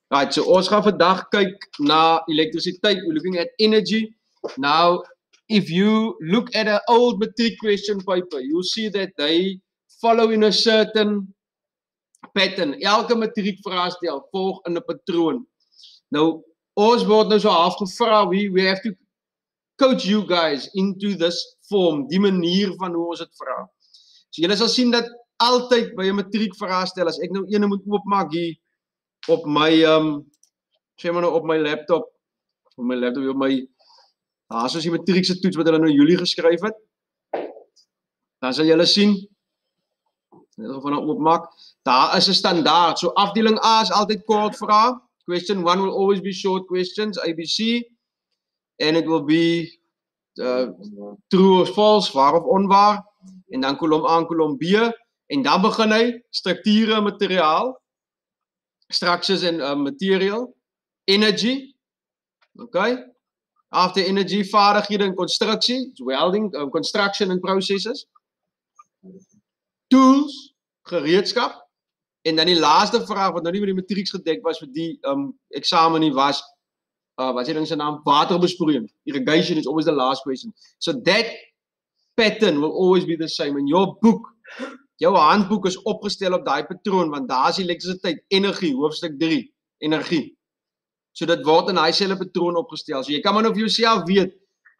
Right, so ons gaan vandag kyk na elektrisiteit. We're looking at energy. Now, if you look at an old matric question paper, you'll see that they follow in a certain pattern. Elke matriek vraagstel volg in 'n patroon. Nou, ons word nou so half gevra, we have to coach you guys into this form, die manier van hoe ons dit vra. So julle sal sien dat altyd by 'n matriek vraagstel, as ek nou ene moet oopmaak hier op my sê maar nou op my laptop, op my daar is die matriekse toets wat hulle nou in Julie geskryf het. Dan sal julle sien, net of nou oopmaak, daar is 'n standaard. So afdeling A is altyd kort vrae. Question 1 will always be short questions, ABC, and it will be true or false, waar of onwaar, en dan kolom A en kolom B, en dan begin hy strukture, materiaal, structures and material, energy, okay, after energy, vaardighede en constructie, welding, construction and processes, tools, gereedskap, en dan die laaste vraag wat nou nie met die matrieks gedek was vir die eksamen nie was, wat sê ding sy naam, waterbesproeiing. Irrigation is always the last question. So that pattern will always be the same. In your book, jou handboek is opgestel op daai patroon, want daar is elektrisiteit, energie, hoofstuk 3, energie. So dit word in daai selfe patroon opgestel. So jy kan maar nou vir jouself weet,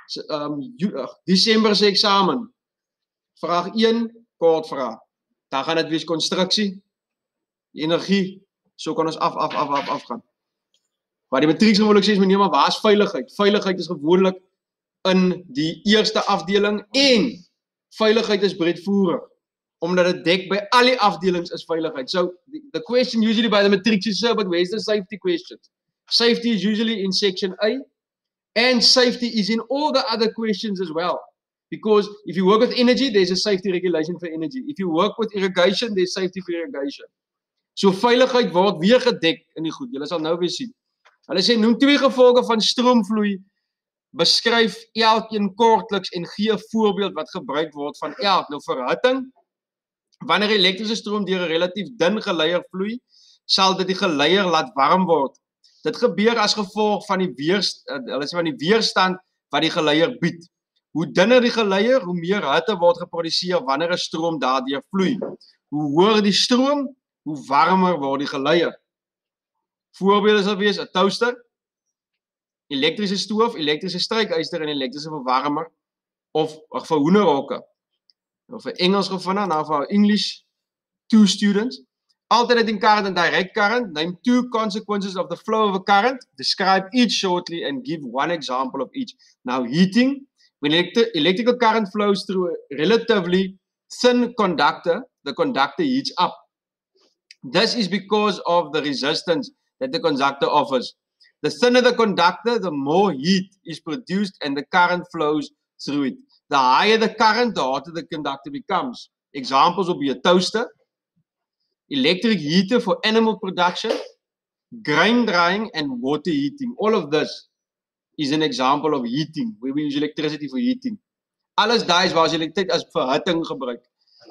Desember se eksamen, vraag 1, kort vraag. Dan gaan dit wees konstruksie, energie, so kan ons af gaan. Maar die matrieks wil ek sê is meneer, maar waar is veiligheid? Veiligheid is gewoonlik in die eerste afdeling en veiligheid is breedvoerig, omdat dit dek by al die afdelings is veiligheid. So the question usually by the matrieks is, but where's the safety questions? Safety is usually in section A, and safety is in all the other questions as well. Because if you work with energy, there's a safety regulation for energy. If you work with irrigation, there's safety for irrigation. So veiligheid word weer gedek in die goed. Julle sal nou weer sien. Hulle sê, noem 2 gevolge van stroomvloei, beskryf elkeen kortliks en gee 'n voorbeeld wat gebruik word van elk. Nou verhitting, wanneer elektriese stroom deur 'n relatief dun geleier vloei, sal dit die geleier laat warm word. Dit gebeur as gevolg van die weerstand wat die geleier bied. Hoe dunner die geleier, hoe meer hitte word geproduseer wanneer 'n stroom daardeur vloei. Hoe hoër die stroom, hoe warmer word die geleier. Voorbeelde sal wees 'n toaster, elektriese stoof, elektriese strykyster en elektriese verwarmer, of vir hoenderhokke. Of vir Engels gevinne, nou vir English 2 students. Alternating current and direct current. Name 2 consequences of the flow of a current. Describe each shortly and give 1 example of each. Now heating. When electrical current flows through a relatively thin conductor, the conductor heats up. This is because of the resistance that the conductor offers. The thinner the conductor, the more heat is produced and the current flows through it. The higher the current, the hotter the conductor becomes. Examples will be a toaster, electric heater for animal production, grain drying, and water heating. All of this is an example of heating, where we use electricity for heating. Alles daai is waar ons elektrisiteit as verhitting gebruik.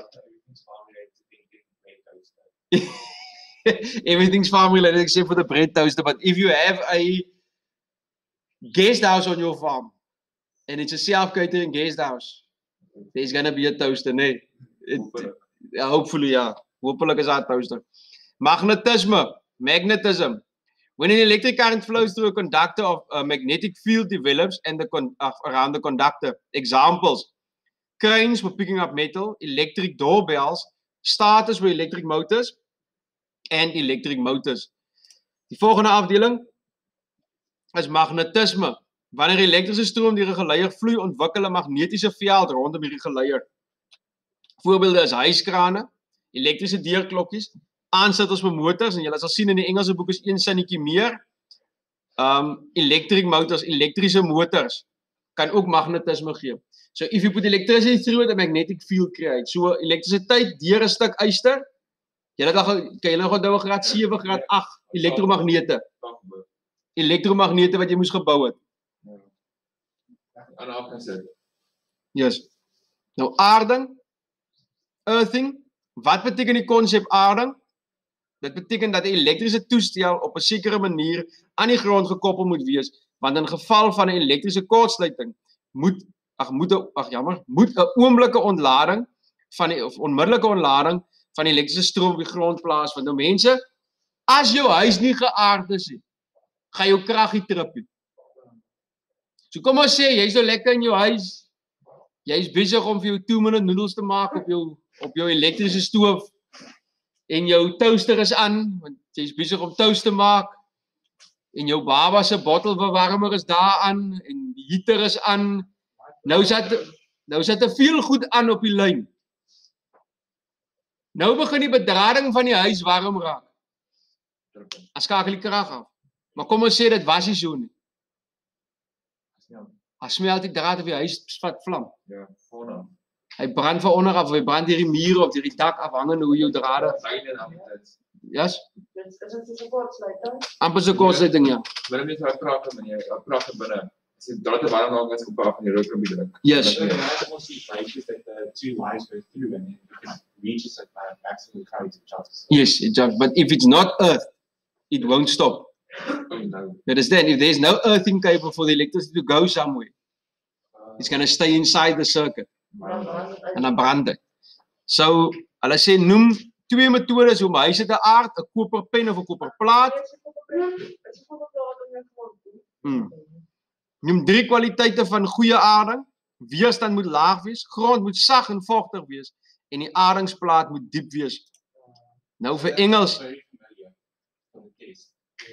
Everything's farm related except for the bread toaster. But if you have a guest house on your farm and it's a self-catering guest house, there's going to be a toaster, nee? Hopefully, yeah. Hopefully is that toaster. Magnetism. When an electric current flows through a conductor, of a magnetic field develops and around the conductor. Examples: cranes for picking up metal, electric doorbells, starters for electric motors, and electric motors. Die volgende afdeling is magnetisme. Wanneer elektrische stroom deur 'n geleier vloei, ontwikkel 'n magnetiese veld rondom hierdie geleier. Voorbeelde is hyskrane, elektriese deurklokkies, aansitters vir motors, en julle sal sien in die Engelse boek is een sinnetjie meer. Electric motors, elektriese motors kan ook magnetisme gee. So if you put electricity through it, a magnetic field create. So elektrisiteit deur 'n stuk yster. Julle kan julle nog onthou graad 7, graad 8 elektromagnete. Elektromagnete wat jy moes gebou het. Aan afgesit. Yes. Nou aarding, earthing. Wat beteken die konsep aarding? Dit beteken dat 'n elektriese toestel op 'n sekere manier aan die grond gekoppel moet wees, want in geval van 'n elektriese kortsluiting moet 'n oomblikke ontlading of onmiddellike ontlading van die elektriese stroom op die grond plaasvind. Nou mense, as jou huis nie geaard is nie, gaan jou krag nie trip nie. So kom ons sê, jy's nou lekker in jou huis, jy's besig om vir jou 2-minute noodles te maak op jou elektriese stoof, en jou toaster is aan, want jy's besig om toast te maak, en jou baba se bottelverwarmer is daar aan, en die heater is aan, nou sit te veel goed aan op die lyn. Nou begin die bedrading van die huis warm raak. Dan skakel die krag af. Maar kom ons sê dit was nie so nie. As smelt die draad op die huis vat vlam. Ja, voorna. Hy brand van onder af, of hy brand deur die mure of deur die dak afhangende hoe jou drade. Yes? Is dit soos 'n kortsluiting? Amper so kortsluiting, ja. Maar net hy praat meneer, hy praat binne. As jy draad te warm maak, as kom af van die rook probeer druk. Yes. So that's also devices that the two lines go through and it reaches at maximum current and charges. Yes, it does. But if it's not earth, it won't stop. Nou, You understand? If there's no earthing cable for the electricity to go somewhere, it's going to stay inside the circuit. En dan brand dit. So, hulle sê noem 2 metodes om huise te aard, 'n koperpen of 'n koperplaat. Noem 3 kwaliteite van goeie aarding. Weerstand moet laag wees, grond moet sag en vogtig wees en die aardingsplaat moet diep wees. Nou vir Engels. Very familiar for the case.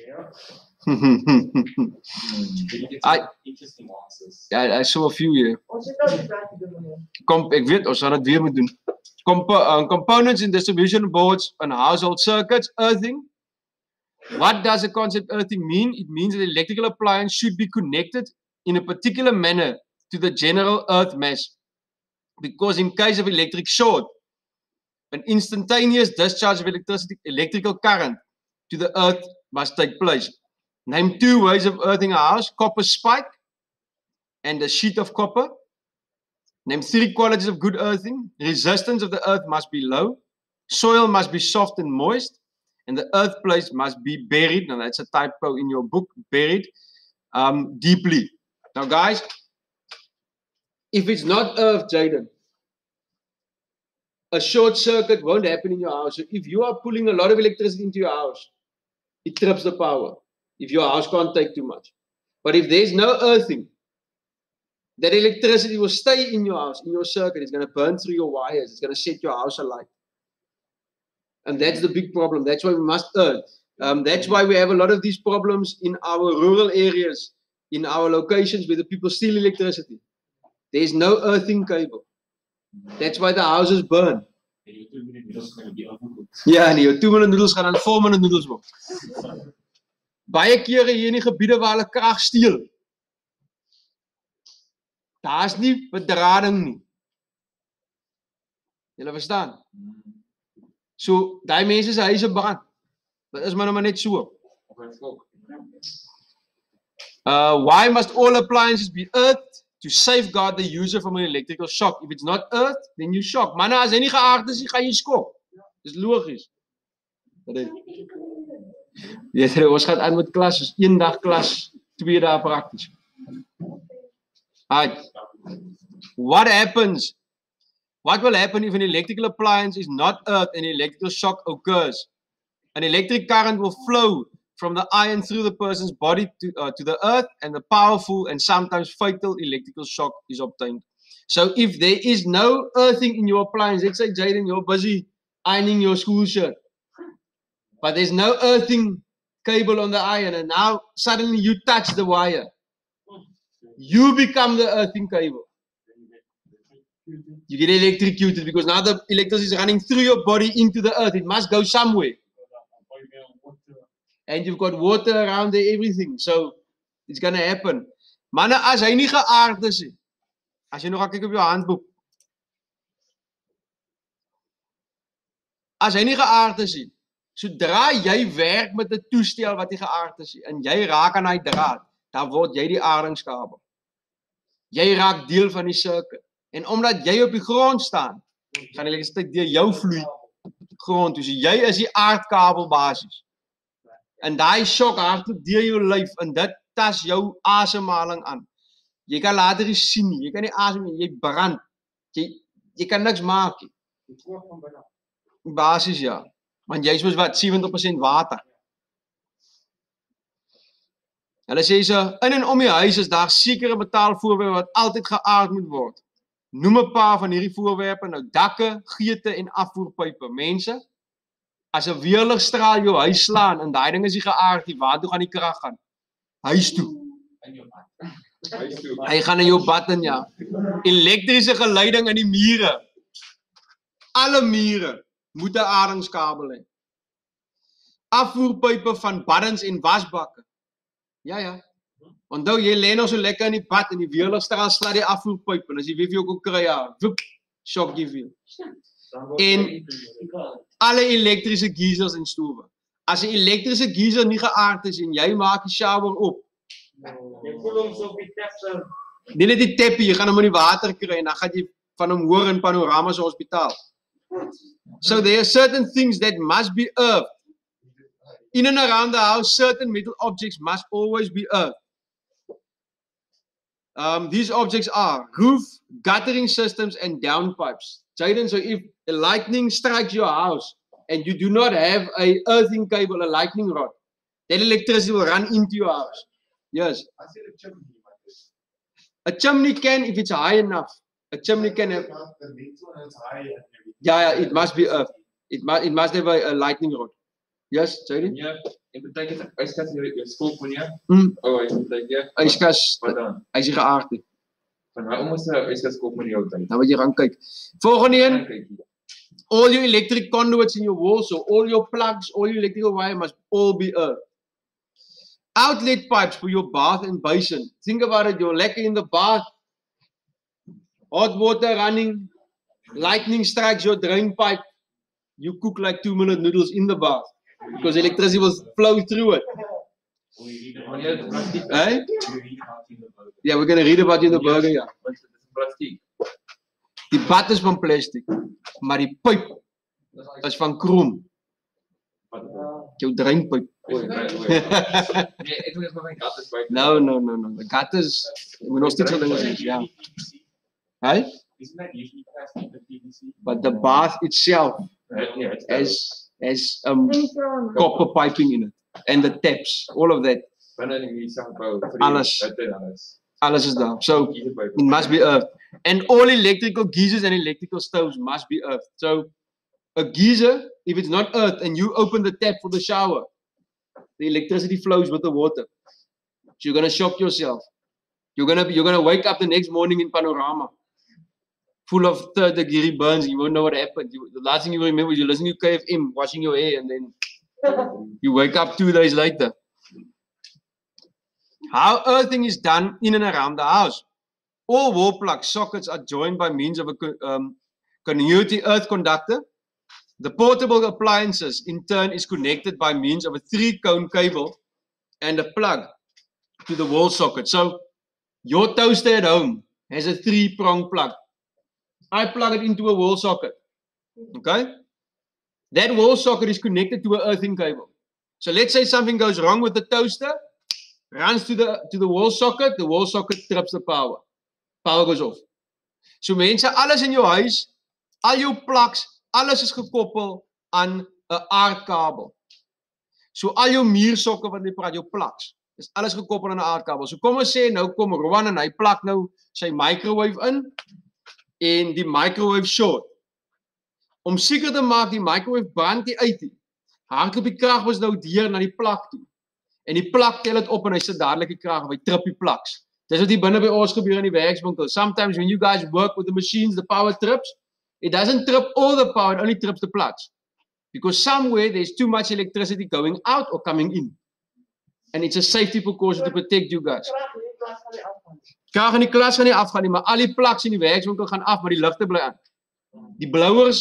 Interesting answers. Ja, I saw a few here. Ons het nou die plek te doen. Ek weet, ons gaan dit weer moet doen. Components in distribution boards and household circuits, earthing. What does the concept earthing mean? It means that the electrical appliance should be connected in a particular manner to the general earth mass. Because in case of electric short, an instantaneous discharge of electrical current to the earth must take place. Name 2 ways of earthing a house: copper spike and a sheet of copper. Name 3 qualities of good earthing. Resistance of the earth must be low. Soil must be soft and moist. And the earth place must be buried. Now that's a typo in your book, buried deeply. Now guys, if it's not earth, Jaden, a short circuit won't happen in your house. So if you are pulling a lot of electricity into your house, it trips the power. If your house can't take too much. But if there's no earthing, that electricity will stay in your house, in your circuit. It's going to burn through your wires. It's going to set your house alight. And that's the big problem. That's why we must earth. That's why we have a lot of these problems in our rural areas, in our locations where the people steal electricity. There's no earthing cable. That's why the houses burn. And your 2-minute noodles going to be overcooked. Ja, en jou 2-minute noodles gaan dan 4-minute noodles word. Baie kere hier in die gebiede waar hulle krag steel, daar's nie bedrading nie. Julle verstaan? So, daai mense se huise brand. Dit is maar net so. of hy skok. Why must all appliances be earthed? To safeguard the user from an electrical shock. If it's not earthed, then you shock. Maar nou, as hy nie geaard is, gaan jy skok. Dis logies. Ja, ons gaan aan met klas, dus 1 dag klas, 2 dae prakties. Right. What happens? What will happen if an electrical appliance is not earthed and an electrical shock occurs? An electric current will flow from the iron through the person's body to the earth, and the powerful and sometimes fatal electrical shock is obtained. So if there is no earthing in your appliance, let's say Jaden, you're busy ironing your school shirt, but there's no earthing cable on the iron, and now suddenly you touch the wire. You become the earthing cable. You get electrocuted because now the electricity is running through your body into the earth. It must go somewhere. And you've got water around there, everything. So it's going to happen. Maar nou, as hy nie geaard is, as jy nog gaan kyk op jou handboek, as hy nie geaard is, sodra jy werk met 'n toestel wat nie geaard is, en jy raak aan hy draad, dan word jy die aardingskabel. Jy raak deel van die circuit. En omdat jy op die grond staan, gaan elektrisiteit deur jou vloei grond toe. So jy is die aardkabel basis. En daai shock hardloop deur jou lyf en dit tas jou asemhaling aan. Jy kan later nie sien nie, jy kan nie asem nie, jy brand. Jy kan niks maak nie. Die oog van binne. Basis ja. Want jy is mos wat 70% water. Hulle sê so, in en om die huis is daar sekere metaalvoorwerpe wat altyd geaard moet word. Noem 'n paar van hierdie voorwerpe, nou dakke, geete en afvoerpype. Mense, as 'n weerligstraal jou huis slaan en daai ding is nie geaard nie, waar toe gaan die krag gaan? Huis toe. In jou pad. Hy gaan in jou bad in ja. Elektriese geleiding in die mure. Alle mure moet 'n aardingskabel hê. Afvoerpype van baddens en wasbakke. Ja. Onthou jy lê nou so lekker in die bad en die weerligstraal slaan die afvoerpype en as jy weet jy ook kon kry ja, woep, shock jy veel. En alle elektriese geysers en stowe. As 'n elektriese geyser nie geaard is en jy maak die shower op, Jy voel hom so op die tepse. nie net die teppie, jy gaan hom in die water kry en dan gaan jy van hom hoor in Panorama se hospitaal. So there are certain things that must be earthed. In and around the house, certain metal objects must always be earthed. These objects are roof, guttering systems, and downpipes. Jaden, so if a lightning strikes your house and you do not have a earthing cable, a lightning rod, that electricity will run into your house. Yes. As jy 'n chimney wat is. A chimney can, if it's high enough, a chimney can have, The metal and it's high and everything. yeah, it must be earthed. It must have a lightning rod. Yes, Jaden? Ja, en beteken yskas jou skop meneer. Mm. Oh, hy beteken Yskas, wat dan? hy is nie geaard nie. Van waarom is 'n yskas skop meneer jou tyd? Nou moet jy gaan kyk. Volgende een, Kyk hier. all your electric conduits in your wall, so all your plugs, all your electrical wire must all be earthed. Outlet pipes for your bath and basin. Think about it, you're lekker in the bath, hot water running, lightning strikes your drain pipe, you cook like 2-minute noodles in the bath because electricity will flow through it. Or you read Wanneer about dit plastiek is, Eh? you read about in the book. Yeah, we're going to read about you in the burger, yeah. want dit is plastiek. Die bad is van plastic, maar die pyp is van krom. Jou drainpyp. Nee, ek moet net maar my kat is buite. No. The gutters, jy moet nog steeds so dinge sê, ja. Hey? Isn't that usually plastic, the PVC? But the bath itself Nee, dit is has copper piping in it. And the taps, all of that, binne in die sagbou vir Alles. dit alles. alles is daar. So Hier by. it must be earthed. And all electrical geysers and electrical stoves must be earthed. So a geyser, if it's not earthed and you open the tap for the shower, the electricity flows with the water. So you're gonna shock yourself. You're gonna wake up the next morning in Panorama, full of third-degree burns. You won't know what happened. The last thing you remember is you're listening to KFM, washing your hair, and then you wake up 2 days later. How earthing is done in and around the house. All wall plug sockets are joined by means of a continuity earth conductor. The portable appliances, in turn, is connected by means of a 3-cone cable and a plug to the wall socket. So, your toaster at home has a 3-prong plug. I plug it into a wall socket. Okay? That wall socket is connected to an earthing cable. So let's say something goes wrong with the toaster, runs to the wall socket trips the power. Power goes off. So mense, alles in jou huis, al jou plugs, alles is gekoppel aan 'n aardkabel. So al jou muursokke wat jy praat, jou plugs, is alles gekoppel aan 'n aardkabel. So kom ons sê nou kom Rowan en hy plak nou sy microwave in en die microwave short. Om seker te maak die microwave brand nie uit nie. Hardloop die krag was nou deur na die plak toe. En die plak tel dit op en hy sit dadelik die krag op, hy trip die plugs. Dis wat hier binne by ons gebeur in die werkswinkel. Sometimes when you guys work with the machines, the power trips. It doesn't trip all the power, it only trips the plugs. Because somewhere there's too much electricity going out or coming in. And it's a safety precaution to protect you guys. Krag in die klas gaan nie afgaan nie, maar al die plugs in die werkswinkel gaan af, maar die ligte bly aan. Die blowers,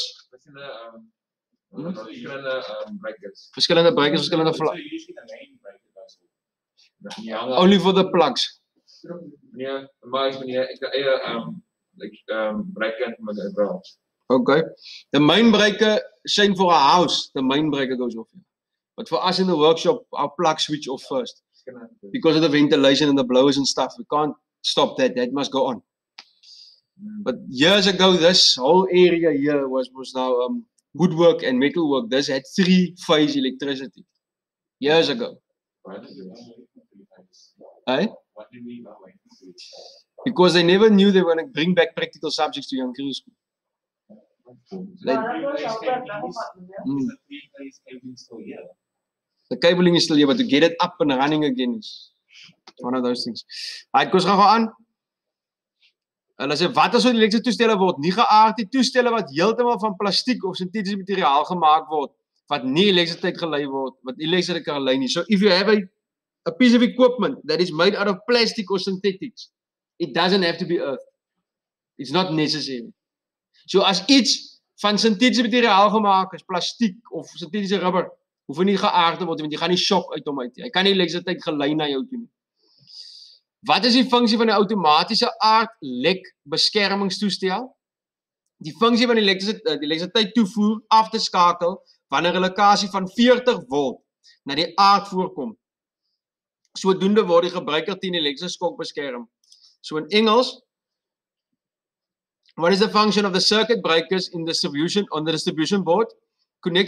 verskillende breakers, verskillende So vlak. usually the main breaker goes off. Ja, Only for the plugs. nee, maar ek eie breekend met 'n draad. Okay. The main breaker, saying for a house, the main breaker goes off. But for us in the workshop, our plug switch off first. Because of the ventilation and the blowers and stuff. We can't stop that. That must go on. But years ago, this whole area here was now woodwork and metalwork. This had 3-phase electricity. Years ago. Why did you not wait for 3 phases? Eh? Why did we not wait for 3 phases? Because they never knew they were going to bring back practical subjects to young crew school. Maar dat was altijd weggevat, hè? Is the 3-phase cabling still here? The cabling is still here, but to get it up and running again is one of those things. Right, kom ons gaan aan. Hulle sê wat as die elektrische toestelle word nie geaard die toestelle wat heeltemal van plastiek of sintetiese materiaal gemaak word wat nie elektrisiteit gelei word, wat elektrisiteit kan gelei nie. So if you have a piece of equipment that is made out of plastic or synthetics, it doesn't have to be earthed. It's not necessary. So as iets van sintetiese materiaal gemaak is, plastiek of sintetiese rubber, hoef nie geaard te word, want jy gaan nie shock uit hom uit. Hy kan nie elektrisiteit gelei na jou toe nie. Wat is die funksie van 'n outomatiese aardlek beskermingstoestel? Die funksie van die elektrisiteit toevoer af te skakel wanneer 'n lekkasie van 40 volt na die aard voorkom. Sodoende word die gebruiker teen elektriese skok beskerm. So in Engels, what is the function of the circuit breakers in distribution on the distribution board? Connect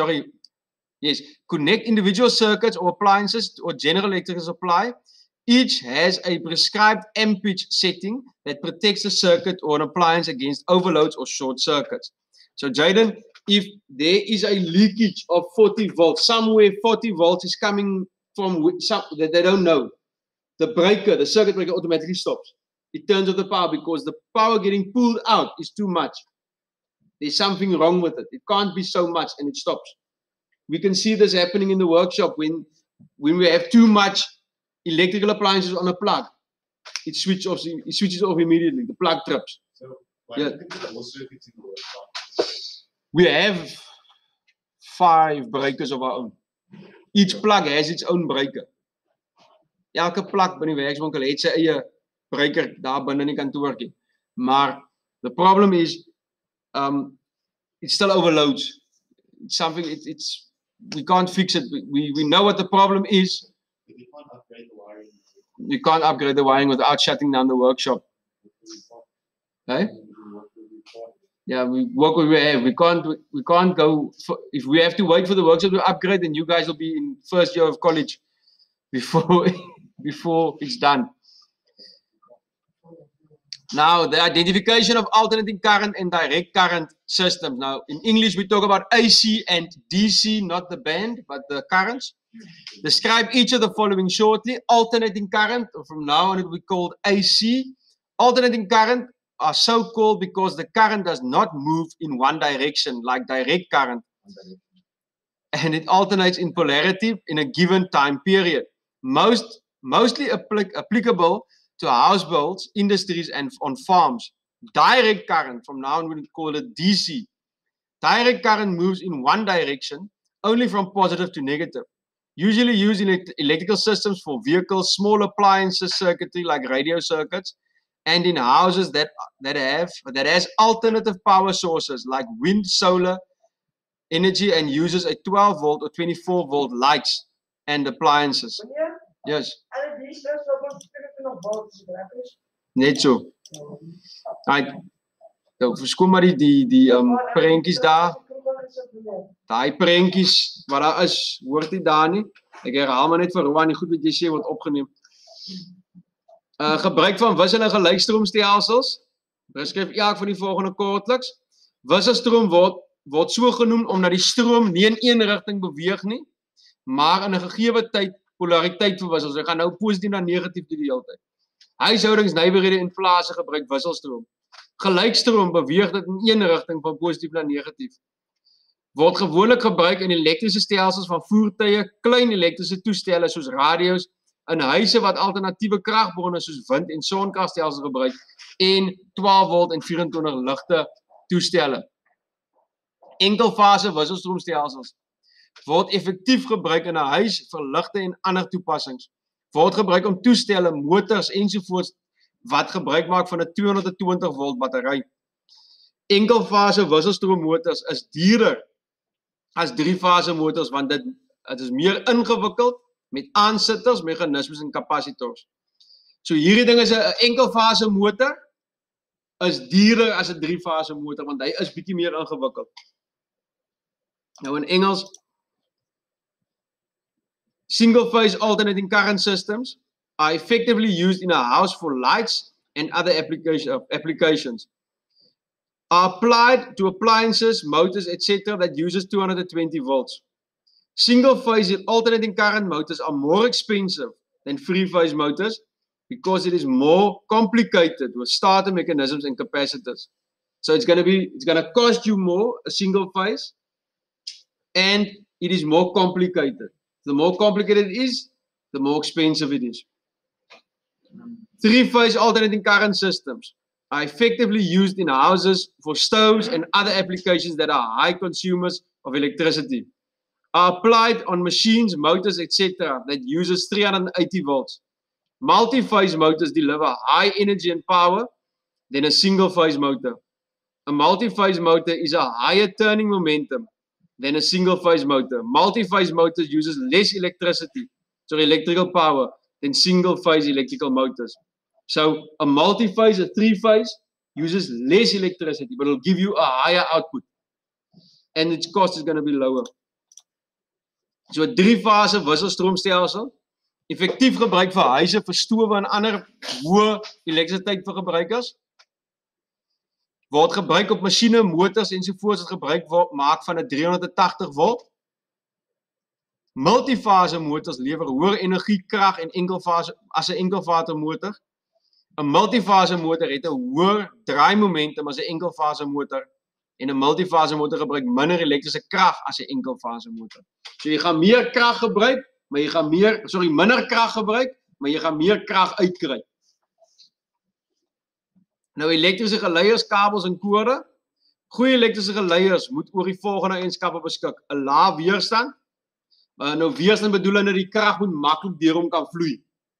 individual circuits or appliances or general electrical supply. Each has a prescribed amperage setting that protects the circuit or an appliance against overloads or short circuits. So Jaden, if there is a leakage of 40 volts, somewhere 40 volts is coming from some that they don't know, the circuit breaker automatically stops. It turns off the power because the power getting pulled out is too much. There's something wrong with it. It can't be so much and it stops. We can see this happening in the workshop when we have too much electrical appliances on a plug. It switches off immediately. The plug trips. So why do you think there are more circuits in the workshop? We have 5 breakers of our own. Each plug has its own breaker. Elke plug by die werkswinkel het sy eie breaker daar binne in die kantoortjie. Maar the problem is it still overloads. It's something we can't fix it. We know what the problem is. But you can't upgrade the wiring. You can't upgrade the wiring without shutting down the workshop. Hey? Yeah, we work what we have. We can't go if we have to wait for the workshop to upgrade, then you guys will be in first year of college before it's done. Now, the identification of alternating current and direct current systems. Now, in English, we talk about AC and DC, not the band, but the currents. Describe each of the following shortly. Alternating current, from now on it will be called AC. Alternating current are so called because the current does not move in one direction like direct current. And it alternates in polarity in a given time period. Mostly applicable to households, industries, and on farms. Direct current, from now on we call it DC. Direct current moves in one direction, only from positive to negative. Usually used in electrical systems for vehicles, small appliances circuitry like radio circuits, and in houses that has alternative power sources like wind, solar energy, and uses a 12 volt or 24 volt lights and appliances. Yes. Net so. Right. Nou, verskoon maar die prentjies daar. Daai prentjies wat daar is, hoort nie daar nie. Ek herhaal maar net vir Roan, die goed wat jy sê word opgeneem. Gebruik van wissel- en gelykstroomstelsels. Beskryf elk van die volgende kortliks. Wisselstroom word so genoem omdat die stroom nie in een rigting beweeg nie, maar in 'n gegeewe tyd polariteit verwissel. So, hy gaan nou positief na negatief toe die hele tyd. Huishoudings, nywerhede en plase gebruik wisselstroom. Gelykstroom beweeg dit in een rigting van positief na negatief. Word gewoonlik gebruik in elektriese stelsels van voertuie, klein elektriese toestelle soos radio's, in huise wat alternatiewe kragbronne soos wind- en sonkragstelsels gebruik, en 12 volt en 24 ligte toestelle. Enkelfase wisselstroomstelsels word effektief gebruik in 'n huis vir ligte en ander toepassings. Word gebruik om toestelle, motors ensovoorts wat gebruik maak van 'n 220 volt battery. enkelfase wisselstroommotors is duurder as 3-fase motors want dit is meer ingewikkeld met aansitters, meganismes en kapasitors. So hierdie ding is 'n enkelfase motor is duurder as 'n 3-fase motor want hy is bietjie meer ingewikkeld. Nou in Engels single phase alternating current systems are effectively used in a house for lights and other applications. Are applied to appliances, motors, etc. that uses 220 volts. Single phase alternating current motors are more expensive than 3-phase motors because it is more complicated with starter mechanisms and capacitors. So it's going to cost you more, a single phase, and it is more complicated. The more complicated it is, the more expensive it is. 3-phase alternating current systems are effectively used in houses for stoves and other applications that are high consumers of electricity. Are applied on machines, motors, etc. that uses 380 volts. Multi-phase motors deliver high energy and power than a single-phase motor. A multi-phase motor is a higher turning momentum than a single-phase motor. Multi-phase motor uses less electrical power than single-phase electrical motors. So a multi-phase, a 3-phase, uses less electricity, but it'll give you a higher output. And its cost is going to be lower. So 'n 3-fase wisselstroomstelsel, effektief gebruik vir huise, vir stowe en ander hoë elektrisiteit vir gebruikers. Word gebruik op masjiene, motors ensovoorts wat gebruik maak van 'n 380 volt. Multifase motors lewer hoër energiekrag en enkelfase as 'n enkelfase motor. 'n Multifase motor het 'n hoër draaimomentum as 'n enkelfase motor en 'n multifase motor gebruik minder elektriese krag as 'n enkelfase motor. So jy gaan meer krag gebruik, maar jy gaan minder krag gebruik, maar jy gaan meer krag uitkry. Nou elektriese geleiers, kabels en kode. Goeie elektriese geleiers moet oor die volgende eienskappe beskik: 'n lae weerstand. Nou weerstand bedoel dat die krag moet maklik deur hom kan vloei.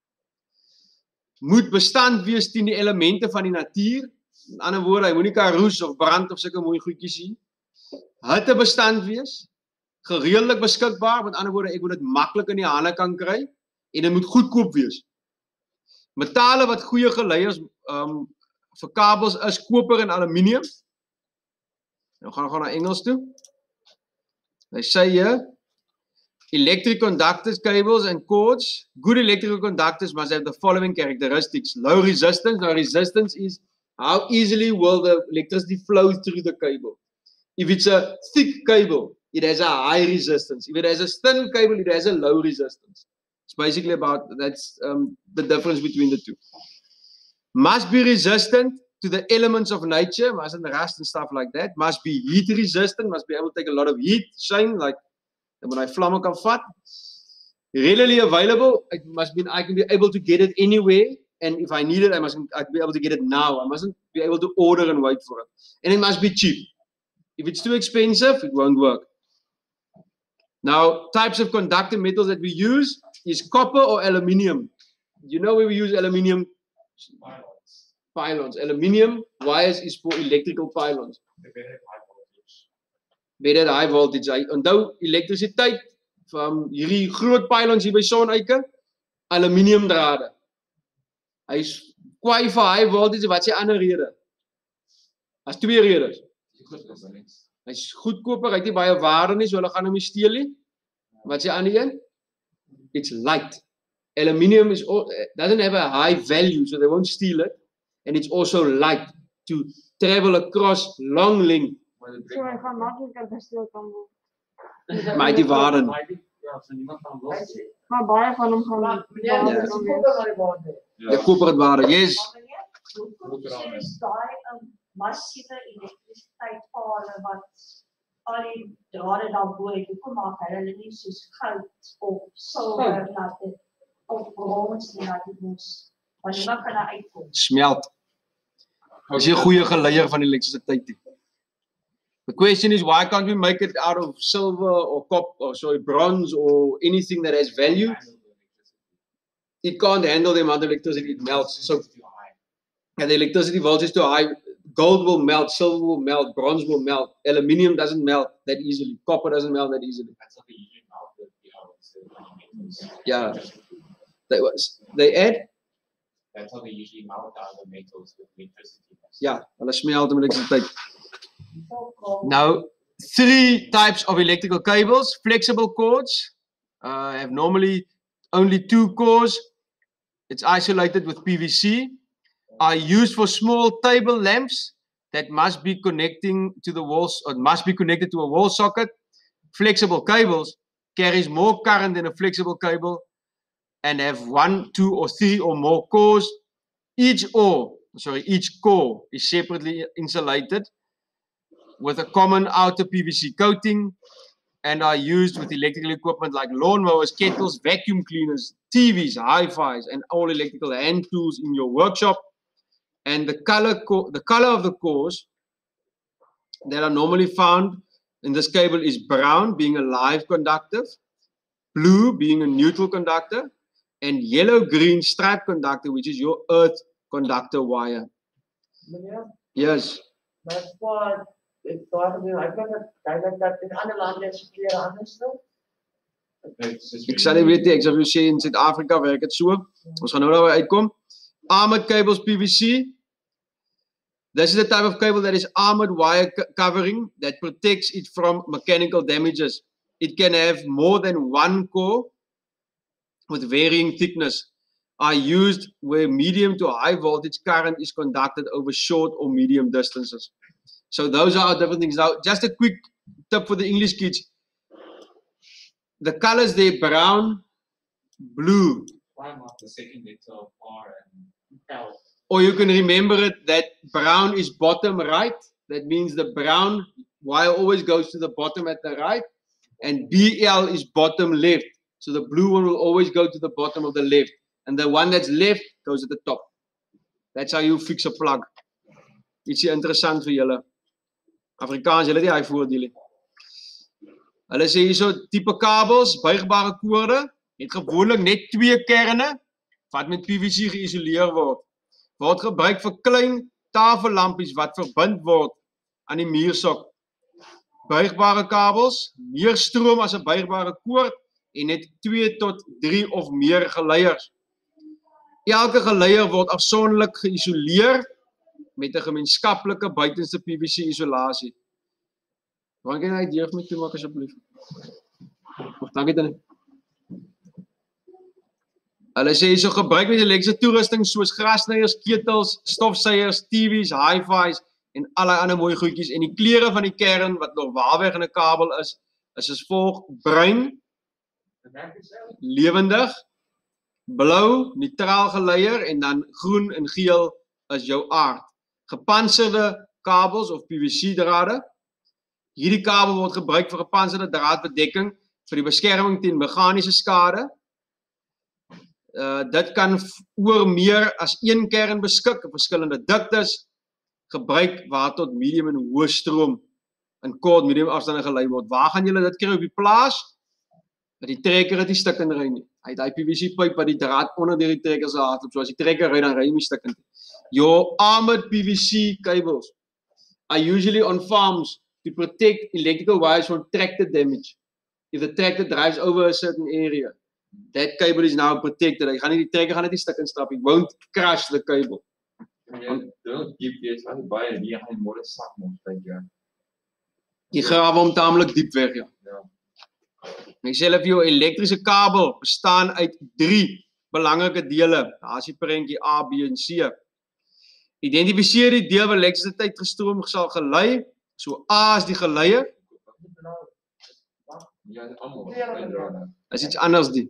Moet bestand wees teen die elemente van die natuur. Met ander woorde, hy moenie kan roes of brand of sulke mooi goedjies nie. Hittebestand wees. Gereedelik beskikbaar, met ander woorde, ek moet dit maklik in die hande kan kry en dit moet goedkoop wees. Metale wat goeie geleiers vir kabels is koper en aluminium. Nou gaan na Engels toe. Hy sê hier, electric conductors, cables and cords. Good electrical conductors must have the following characteristics. Low resistance. Now resistance is how easily will the electricity flow through the cable. If it's a thick cable, it has a high resistance. If it has a thin cable, it has a low resistance. It's basically about, that's the difference between the two. Must be resistant to the elements of nature, mustn't rust and stuff like that. Must be heat resistant, must be able to take a lot of heat, shine, like when I vlamme kan vat. Readily available, I can be able to get it anywhere, and if I need it, I'd be able to get it now. I mustn't be able to order and wait for it. And it must be cheap. If it's too expensive, it won't work. Now, types of conductor metals that we use is copper or aluminium. You know where we use aluminium? Pylons. Aluminium wires is for electrical pylons. Better high voltage. Onthou elektrisiteit van hierdie groot pylons hier by soneike, aluminium drade. Hy is kwai vir high voltage, wat is die ander rede? As twee redes. Hy is goedkoper, hy het nie baie waarde nie, so hulle gaan hom nie steel nie. Wat is die ander een? It's light. Aluminium doesn't have a high value, so they won't steal it. And it's also light to travel across long length. So hy gaan makliker gesteel kan word. Maar hy het die waarde nie. Maar baie van hom gaan Die koper het waarde, yes. Daai massiewe elektrisiteitspale wat al die drade daarbo het, hoekom maak hulle nie soos goud of silwer laat dit of brons laat dit mos, want niemand kan daar uitkom. Smelt. Is jy 'n goeie geleier van elektrisiteit nie? The question is, why can't we make it out of silver or bronze or anything that has value? It can't handle the amount of electricity it melts. So, and the electricity voltage is too high. Gold will melt, silver will melt, bronze will melt. Aluminium doesn't melt that easily. Copper doesn't melt that easily. That's how they usually melt the metals. Yeah. They add? That's how they usually melt down the metals with electricity. Ja, hulle smelt met elektrisiteit. So cold. Now, 3 types of electrical cables. Flexible cords have normally only 2 cores. It's isolated with PVC. Are used for small table lamps that must be connecting to the walls, or must be connected to a wall socket. Flexible cables carries more current than a flexible cable and have 1, 2, or 3 or more cores. Each core is separately insulated with a common outer PVC coating and are used with electrical equipment like lawnmowers, kettles, vacuum cleaners, TVs, hi-fis, and all electrical hand tools in your workshop. And the color of the cores that are normally found in this cable is brown, being a live conductive, blue being a neutral conductor, and yellow-green striped conductor, which is your earth conductor wire. Meneer, Yes. that's what ik thought of you. I think that in andere landen is het weer anders toch? Ik sal nie weet nie, ek sal vir jou sê in Suid-Afrika werk dit so. Ons gaan nou daarby uitkom. Armored cables PVC. This is the type of cable that is armored wire covering that protects it from mechanical damages. It can have more than 1 core with varying thickness. Are used where medium to high voltage current is conducted over short or medium distances. So those are our different things. Now, just a quick tip for the English kids. The colors there, brown, blue. Prime of the second letter of R and L. Or you can remember it that brown is bottom right. That means the brown wire always goes to the bottom at the right. And BL is bottom left. So the blue one will always go to the bottom of the left. And the one that's left goes at the top. That's how you fix a plug. Ietsie interessant vir julle. Afrikaans, julle het nie hy voordele. Hulle sê hierso tipe kabels, buigbare koorde, het gewoonlik net 2 kerne wat met PVC geïsoleer word. Word gebruik vir klein tafellampies wat verbind word aan die muursok. Buigbare kabels, meer stroom as 'n buigbare koord en net 2 tot 3 of meer geleiers. Elke geleier word afsonderlik geïsoleer met 'n gemeenskaplike buitenste PVC isolasie. Kan jy net hier vir my toemaak asseblief? Dankie dan. Hulle sê hierso gebruik met elektriese toerusting soos grassnyers, ketels, stofsuiers, TV's, hi-fi's en allerlei ander mooi goedjies en die kleure van die kern wat normaalweg in 'n kabel is as volg: bruin, lewendig, blou, neutraal geleier en dan groen en geel is jou aard. Gepantserde kabels of PVC drade. Hierdie kabel word gebruik vir gepantserde draadbedekking vir die beskerming teen meganiese skade. Dit kan oor meer as 1 kern beskik in verskillende diktes, gebruik waar tot medium en hoë stroom in kort medium afstande gelei word. Waar gaan julle dit kry op die plaas? Dat die trekker het nie stikkend ry nie. Hy het die PVC pyp wat die draad onder die trekker se hardloop. So as die trekker ry dan ry hy nie stikkend. Your armored PVC cables are usually on farms to protect electrical wires from tractor damage. If the tractor drives over a certain area, that cable is now protected. Die trekker gaan net nie stikkend stap. It won't crush the cable. Don't keep this aan baie die gaan môre sak mos dink jy. Jy grawe hom taamlik diep weg, ja. Ek sê vir jou elektriese kabel bestaan uit 3 belangrike dele. Daar is die prentjie A, B en C. Identifiseer die deel waar elektrisiteit gestroom sal gelei. So A is die geleier. Ja, almal. Is iets anders die.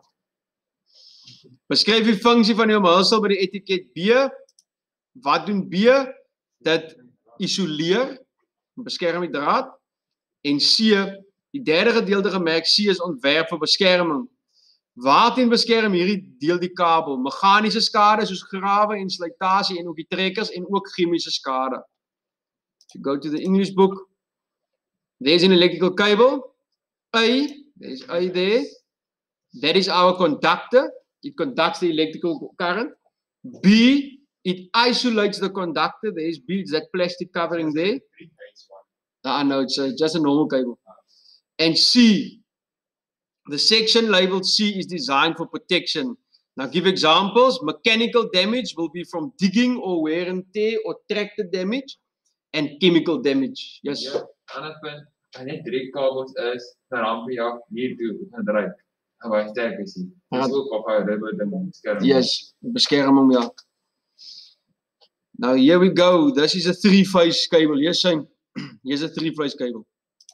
Beskryf die funksie van die omhulsel by die etiket B. Wat doen B? Dit isoleer, beskerm die draad. En C, die derde gedeelte gemerk, C is ontwerp vir beskerming. Waarteen beskerm hierdie deel die kabel? Meganiese skade soos grawe en slytasie en ook die trekkers en ook chemiese skade. If you go to the English book, there's an electrical cable. A, there's A there. That is our conductor. It conducts the electrical current. B It isolates the conductor. There's that plastic covering there. Three-phase one. No, it's just a normal cable. And C, the section labeled C is designed for protection. Now give examples. Mechanical damage will be from digging or wear and tear or tractor damage, and chemical damage. Yes. Ja, ander punt, as net 3 kabels is, dan rampie af hier toe gaan dryf. En baie sterk is die. Dis ook op hy rubber ding skerm. Yes, beskerm hom, ja. Now here we go. This is a 3-phase cable. Here's Shane. Here's a 3-phase cable.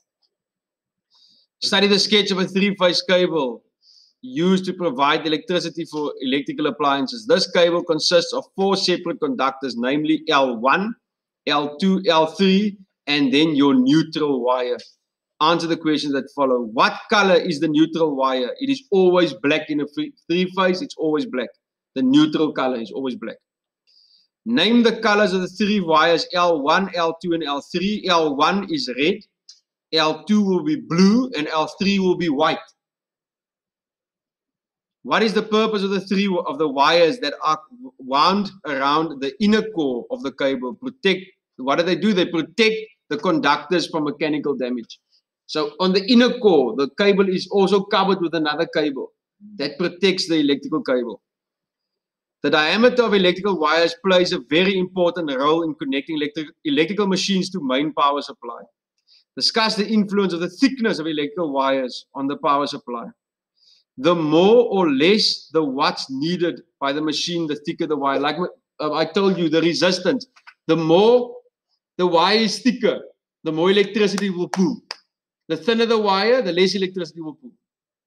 Study the sketch of a 3-phase cable used to provide electricity for electrical appliances. This cable consists of 4 separate conductors, namely L1, L2, L3, and then your neutral wire. Answer the questions that follow. What color is the neutral wire? It is always black in a 3-phase. It's always black. The neutral color is always black. Name the colors of the 3 wires, L1, L2, and L3. L1 is red, L2 will be blue, and L3 will be white. What is the purpose of the 3 of the wires that are wound around the inner core of the cable? What do? They protect the conductors from mechanical damage. So on the inner core, the cable is also covered with another cable that protects the electrical cable. The diameter of electrical wires plays a very important role in connecting electrical machines to main power supply. Discuss the influence of the thickness of electrical wires on the power supply. The more or less the watts needed by the machine, the thicker the wire. Like I told you, the resistance. The more the wire is thicker, the more electricity will pull. The thinner the wire, the less electricity will pull.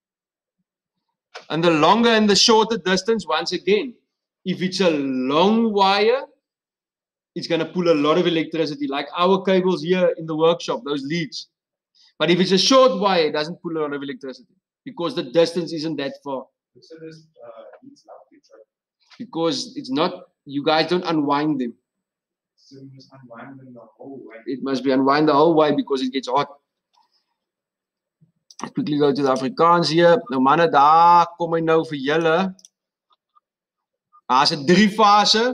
And the longer and the shorter distance, once again, if it's a long wire, it's going to pull a lot of electricity, like our cables here in the workshop, those leads. But if it's a short wire, it doesn't pull a lot of electricity because the distance isn't that far. So this needs love feature. Because it's not, you guys don't unwind them. So you must unwind them the whole way. It must be unwind the whole way because it gets hot. Let's quickly go to the Afrikaans here. Nou manne, daar kom hy nou vir julle. Daar's 'n 3-fase.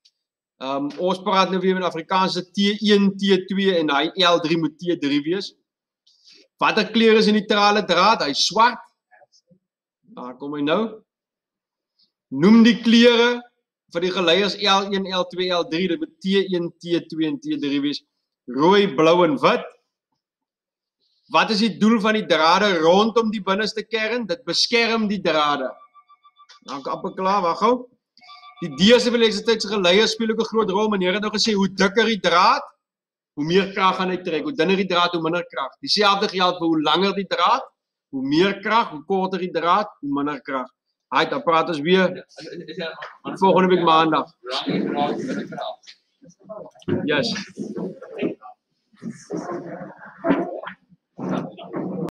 Ons praat nou weer in Afrikaans T1, T2 en hy L3 moet T3 wees. Watter kleur is 'n neutrale draad? Hy's swart. Daar kom hy nou. Noem die kleure vir die geleiers L1, L2, L3. Dit moet T1, T2 en T3 wees. Rooi, blou en wit. Wat is die doel van die drade rondom die binneste kern? Dit beskerm die drade. Nou, amper klaar, wag gou. Die DC van elektrisiteit se geleiers speel ook 'n groot rol. Meneer het nou gesê hoe dikker die draad, hoe meer krag gaan hy trek. Hoe dunner die draad, hoe minder krag. Dieselfde geld vir hoe langer die draad, hoe meer krag, hoe korter die draad, hoe minder krag. Hy dan praat ons weer volgende week maandag. Yes.